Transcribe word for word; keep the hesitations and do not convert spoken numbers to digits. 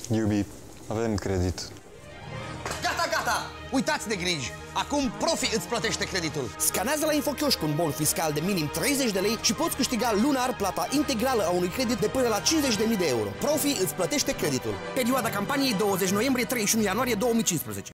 Iubi, avem credit. Gata, gata! Uitați de griji! Acum Profi îți plătește creditul. Scanează la InfoChioșc un bon fiscal de minim treizeci de lei și poți câștiga lunar plata integrală a unui credit de până la cincizeci de mii de euro. Profi îți plătește creditul. Perioada campaniei douăzeci noiembrie - treizeci și unu ianuarie două mii cincisprezece.